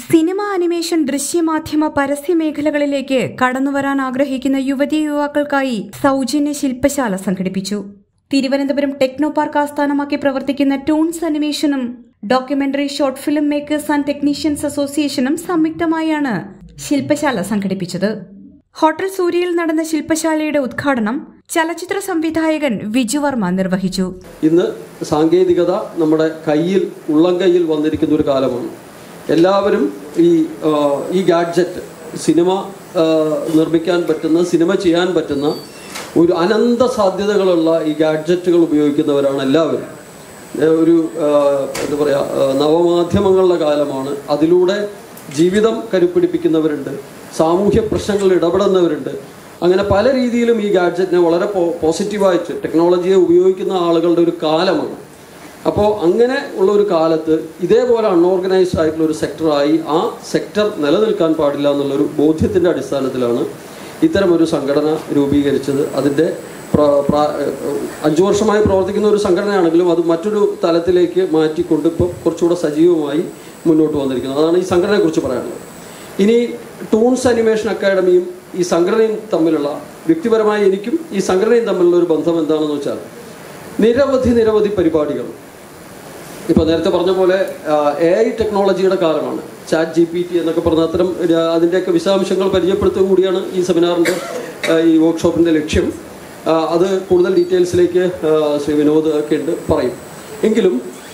Cinema, animation, ദൃശ്യമാധ്യമ, പരസ്യ മേഖലകളിലേക്ക് കടന്നുവരാൻ ആഗ്രഹിക്കുന്ന യുവതീ യുവാക്കൾക്കായി സൗജന്യ ശില്പശാല സംഘടിപ്പിച്ചു. തിരുവനന്തപുരം ടെക്നോ പാർക്ക് ആസ്ഥാനമാക്കി പ്രവർത്തിക്കുന്ന ടൂൺസ് അനിമേഷനും documentary short film makers and technicians അസോസിയേഷനും സംയുക്തമായാണ് ശില്പശാല സംഘടിപ്പിച്ചത്. ഹോട്ടൽ സൂര്യയിൽ നടന്ന ശില്പശാലയുടെ ഉദ്ഘാടനം ചലച്ചിത്ര സംവിധായകൻ വിജു വർമ്മ നിർവഹിച്ചു. ഇന്ന് സാങ്കേതികത നമ്മുടെ കയ്യിൽ, ഉള്ളം കയ്യിൽ വന്നിരിക്കുന്ന ഒരു കാലമാണ്. എല്ലാവരും ഈ ഗാഡ്ജറ്റ്, സിനിമ നിർമ്മിക്കാൻ പറ്റുന്ന, സിനിമ ചെയ്യാൻ പറ്റുന്ന ഒരു അനന്ത സാധ്യതകളുള്ള ഈ ഗാഡ്ജറ്റുകൾ ഉപയോഗിക്കുന്നവരാണ് എല്ലാവരും. ഒരു എന്താ പറയുക, നവമാധ്യമങ്ങളുടെ കാലമാണ്. അതിലൂടെ ജീവിതം കരുപ്പിടിപ്പിക്കുന്നവരുണ്ട്, സാമൂഹ്യ പ്രശ്നങ്ങളിൽ ഇടപെടുന്നവരുണ്ട്. അങ്ങനെ പല രീതിയിലും ഈ ഗാഡ്ജറ്റിനെ വളരെ പോസിറ്റീവായിട്ട് ടെക്നോളജിയെ ഉപയോഗിക്കുന്ന ആളുകളുടെ ഒരു കാലമാണ്. അപ്പോൾ അങ്ങനെ ഉള്ള ഒരു കാലത്ത് ഇതേപോലെ അൺഓർഗനൈസ്ഡ് ആയിട്ടുള്ള ഒരു സെക്ടറായി ആ സെക്ടർ നിലനിൽക്കാൻ പാടില്ല എന്നുള്ളൊരു ബോധ്യത്തിൻ്റെ അടിസ്ഥാനത്തിലാണ് ഇത്തരമൊരു സംഘടന രൂപീകരിച്ചത്. അതിൻ്റെ 5 വർഷമായി പ്രവർത്തിക്കുന്ന ഒരു സംഘടനയാണെങ്കിലും അത് മറ്റൊരു തലത്തിലേക്ക് മാറ്റിക്കൊണ്ട് ഇപ്പോൾ കുറച്ചുകൂടെ സജീവമായി മുന്നോട്ട് വന്നിരിക്കുന്നത്. അതാണ് ഈ സംഘടനയെക്കുറിച്ച് പറയാനുള്ളത്. ഇനി ടൂൺസ് അനിമേഷൻ അക്കാഡമിയും ഈ സംഘടനയും തമ്മിലുള്ള, വ്യക്തിപരമായി എനിക്കും ഈ സംഘടനയും തമ്മിലുള്ള ഒരു ബന്ധം എന്താണെന്ന് വെച്ചാൽ, നിരവധി പരിപാടികൾ. ഇപ്പോൾ നേരത്തെ പറഞ്ഞ പോലെ AI ടെക്നോളജിയുടെ കാലമാണ്. ChatGPT എന്നൊക്കെ പറഞ്ഞ അത്തരം അതിൻ്റെയൊക്കെ വിശദാംശങ്ങൾ പരിചയപ്പെടുത്തുക കൂടിയാണ് ഈ സെമിനാറിൻ്റെ, ഈ വർക്ക്ഷോപ്പിൻ്റെ ലക്ഷ്യം. അത് കൂടുതൽ ഡീറ്റെയിൽസിലേക്ക് ശ്രീ വിനോദ് ഒക്കെ ഉണ്ട് പറയും. എങ്കിലും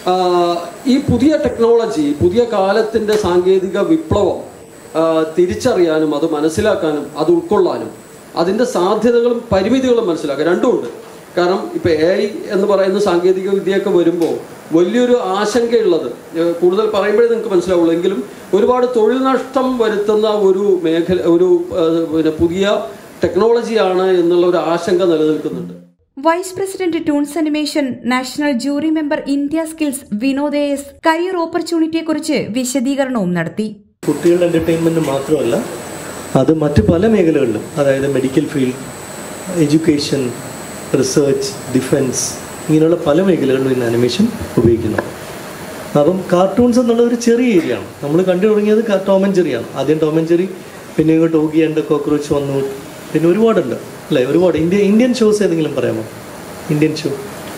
ഈ പുതിയ ടെക്നോളജി, പുതിയ കാലത്തിൻ്റെ സാങ്കേതിക വിപ്ലവം തിരിച്ചറിയാനും അത് മനസ്സിലാക്കാനും അത് ഉൾക്കൊള്ളാനും അതിൻ്റെ സാധ്യതകളും പരിമിതികളും മനസ്സിലാക്കുക രണ്ടുമുണ്ട്. കാരണം ഇപ്പോൾ AI എന്ന് പറയുന്ന സാങ്കേതിക വിദ്യയൊക്കെ വരുമ്പോൾ വലിയൊരു ആശങ്കയുള്ളത്, കൂടുതൽ പറയുമ്പോഴേ നിങ്ങൾക്ക് മനസ്സിലാവുള്ളൂ, എങ്കിലും ഒരുപാട് തൊഴിൽ നഷ്ടം വരുത്തുന്ന ഒരു മേഖല, ഒരു പുതിയ ടെക്നോളജിയാണ് എന്നുള്ള ഒരു ആശങ്ക നിലനിൽക്കുന്നുണ്ട്. Vice president toons animation national jury member India skills Vinod AS career ഓപ്പർച്യൂണിറ്റിയെക്കുറിച്ച് വിശദീകരണവും നടത്തി. കുട്ടികളുടെ എന്റർടൈൻമെന്റ് മാത്രമല്ല, അത് മറ്റു പല മേഖലകളിലും, അതായത് medical field, education, research, defence, ഇങ്ങനെയുള്ള പല മേഖലകളിലും ഇന്ന് അനിമേഷൻ ഉപയോഗിക്കുന്നു. അപ്പം കാർട്ടൂൺസ് എന്നുള്ള ഒരു ചെറിയ ഏരിയയാണ്. നമ്മൾ കണ്ടു തുടങ്ങിയത് ടോം ആൻഡ് ജെറിയാണ്. ആദ്യം ടോം ആൻഡ് ജെറി, പിന്നെ ഇങ്ങോട്ട് ഓഗി ആൻഡ് കോക്രോച്ച് വന്നു, പിന്നെ ഒരുപാടുണ്ട് അല്ലേ, ഒരുപാട്. ഇന്ത്യൻ ഷോസ് ഏതെങ്കിലും പറയാമോ? ഇന്ത്യൻ ഷോ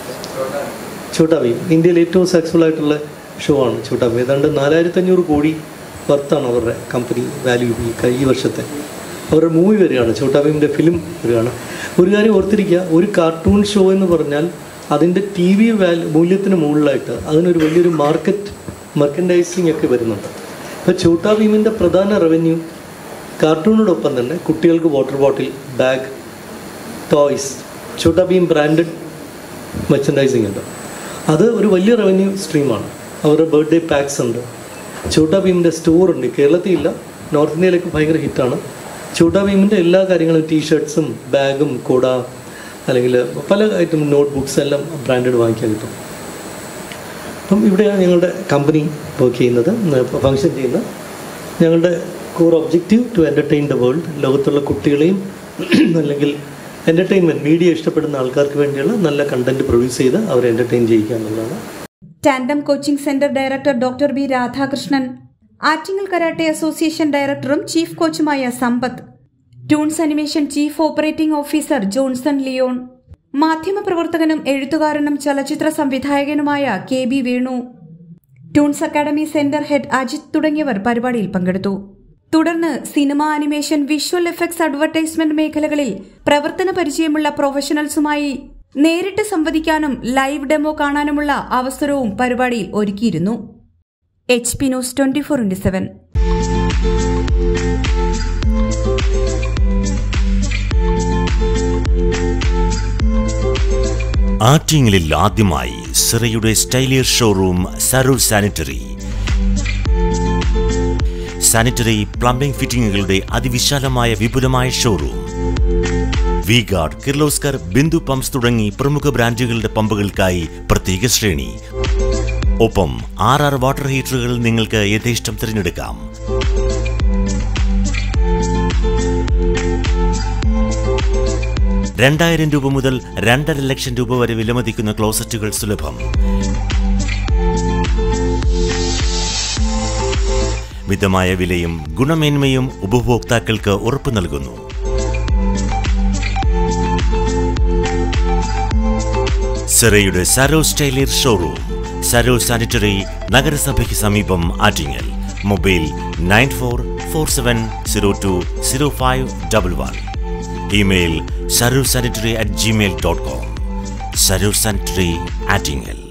ഛോട്ടാ ഭീം ഇന്ത്യയിൽ ഏറ്റവും സക്സസ്ഫുൾ ആയിട്ടുള്ള ഷോ ആണ് ഛോട്ടാ ഭീം. ഏതാണ്ട് 4500 കോടി വർത്താണ് അവരുടെ കമ്പനി വാല്യൂ ഈ വർഷത്തെ. അവരുടെ മൂവി വരികയാണ്, ഛോട്ടാ ഭീമിൻ്റെ ഫിലിം വരികയാണ്. ഒരു കാര്യം ഓർത്തിരിക്കുക, ഒരു കാർട്ടൂൺ ഷോ എന്ന് പറഞ്ഞാൽ അതിൻ്റെ TV മൂല്യത്തിന് മുകളിലായിട്ട് അതിനൊരു വലിയൊരു മർക്കൻഡൈസിങ് ഒക്കെ വരുന്നുണ്ട്. അപ്പോൾ ഛോട്ടാ ഭീമിൻ്റെ പ്രധാന റവന്യൂ കാർട്ടൂണിനോടൊപ്പം തന്നെ കുട്ടികൾക്ക് water bottle, bag, toys, Chhota Bheem branded merchandising ഉണ്ട്. അത് ഒരു വലിയ റവന്യൂ സ്ട്രീമാണ്. അവരുടെ ബർത്ത്ഡേ പാക്സ് ഉണ്ട്. ഛോട്ടാ ഭീമിൻ്റെ സ്റ്റോറുണ്ട്. കേരളത്തിൽ ഇല്ല, നോർത്ത് ഇന്ത്യയിലൊക്കെ ഭയങ്കര ഹിറ്റാണ്. ഛോട്ടാ ഭീമിൻ്റെ എല്ലാ കാര്യങ്ങളും, ടീഷർട്ട്സും ബാഗും കൊട, അല്ലെങ്കിൽ പല ഐറ്റം നോട്ട്ബുക്സ് എല്ലാം ബ്രാൻഡഡ് വാങ്ങിക്കാൻ കിട്ടും. അപ്പം ഇവിടെയാണ് ഞങ്ങളുടെ കമ്പനി വർക്ക് ചെയ്യുന്നത്, ഫങ്ഷൻ ചെയ്യുന്നത്. ഞങ്ങളുടെ core objective to entertain the world. ലോകത്തുള്ള കുട്ടികളെയും അല്ലെങ്കിൽ എൻ്റർടൈൻമെൻറ്റ് മീഡിയ ഇഷ്ടപ്പെടുന്ന ആൾക്കാർക്ക് വേണ്ടിയുള്ള നല്ല കണ്ടന്റ് പ്രൊഡ്യൂസ് ചെയ്ത് അവരെ എൻ്റർടൈൻ ചെയ്യിക്കുക എന്നുള്ളതാണ്. Tandem coaching centre director doctor B Radhakrishnan, Attingal karate association ഡയറക്ടറും ചീഫ് കോച്ചുമായ Sampath, toons animation chief operating officer Johnson Leon, മാധ്യമപ്രവർത്തകനും എഴുത്തുകാരനും ചലച്ചിത്ര സംവിധായകനുമായ KB Venu, toons academy centre head Ajith തുടങ്ങിയവർ പരിപാടിയിൽ പങ്കെടുത്തു. തുടർന്ന് cinema, animation, visual effects, advertisement മേഖലകളിൽ പ്രവർത്തന പരിചയമുള്ള പ്രൊഫഷണൽസുമായി നേരിട്ട് സംവദിക്കാനും ലൈവ് ഡെമോ കാണാനുമുള്ള അവസരവും പരിപാടിയിൽ ഒരുക്കിയിരുന്നു. HP news 24/7. ആറ്റിങ്ങലിൽ ആദ്യമായി സിറയുടെ സ്റ്റൈലിയർ ഷോറൂം സരൂർ സാനിറ്ററി പ്ലംബിംഗ് ഫിറ്റിംഗുകളുടെ അതിവിശാലമായ വിപുലമായ showroom. V Guard, Kirloskar, Bindu pumps തുടങ്ങി പ്രമുഖ ബ്രാൻഡുകളുടെ പമ്പുകൾക്കായി പ്രത്യേക ശ്രേണി. ഒപ്പം 6 വാട്ടർ ഹീറ്ററുകൾ നിങ്ങൾക്ക് യഥേഷ്ടം തിരഞ്ഞെടുക്കാം. ₹2000 മുതൽ ₹2.5 ലക്ഷം വരെ വിലമതിക്കുന്ന ക്ലോസറ്റുകൾ സുലഭം. മിതമായ വിലയും ഗുണമേന്മയും ഉപഭോക്താക്കൾക്ക് ഉറപ്പു നൽകുന്നു. സിറയുടെ സരോസ് ടൈലർ ഷോറൂം, സരോസ് സാനിറ്ററി, നഗരസഭയ്ക്ക് സമീപം, Attingal. Mobile 9447020511. Email sarosanitary@gmail.com. Saros sanitary, Attingal.